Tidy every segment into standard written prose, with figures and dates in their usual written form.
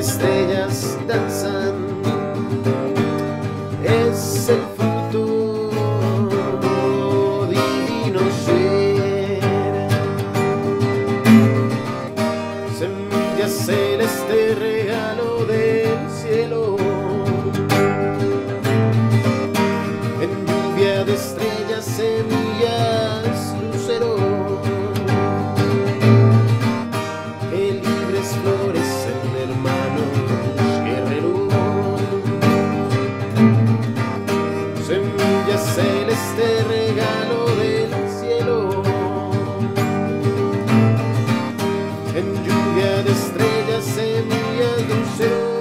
estrellas danzan, es el fruto divino ser, semilla celeste, regalo del cielo, en lluvia de estrellas, semillas, lucero, que libres florecen, hermanos guerreros, semilla celeste, regalo del cielo, en lluvia de estrellas, semillas, lucero.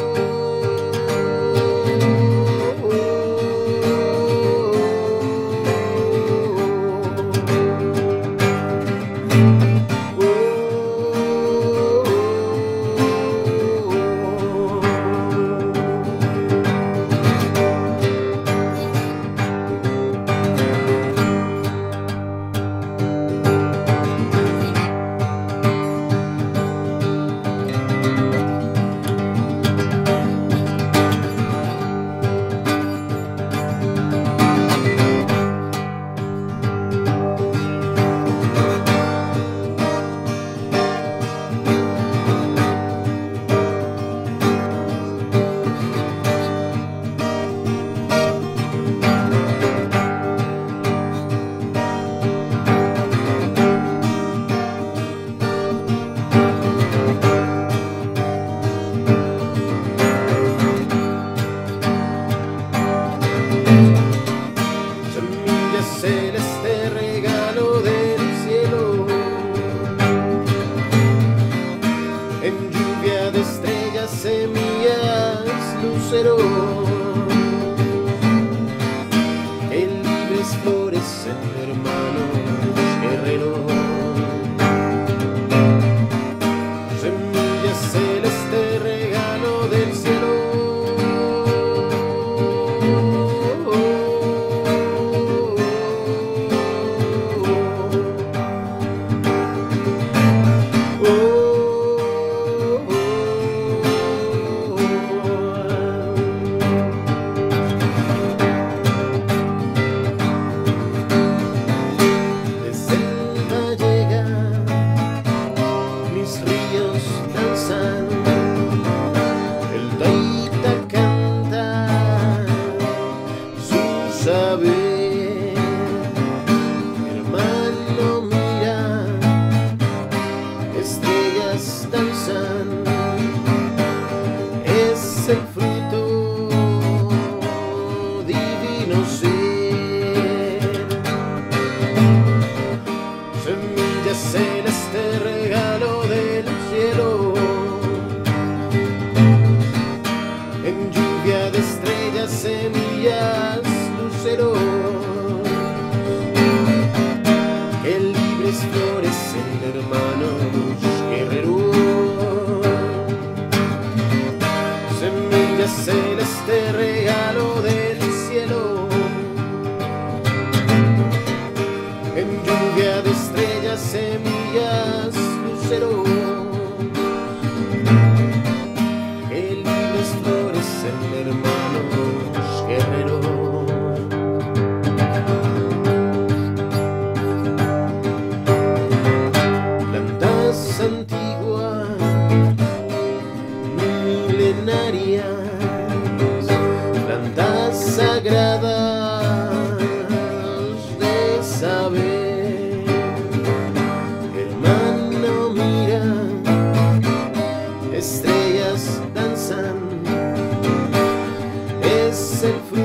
Celeste, regalo del cielo, en lluvia de estrellas, semillas, lucero, que libres florecen, hermanos guerreros, semilla celeste, regalo del cielo. Saber, hermano, mira, estrellas danzan, es el fruto divino ser, semilla celeste, regalo del cielo, en lluvia de estrellas, semillas, lucero, que libres florecen, hermanos guerreros, semilla celeste, regalo del cielo, en lluvia de estrellas, semillas, lucero, que libres florecen, hermanos guerreros. Antiguas, milenarias, plantas sagradas de saber, hermano, mira, estrellas danzan, es el fruto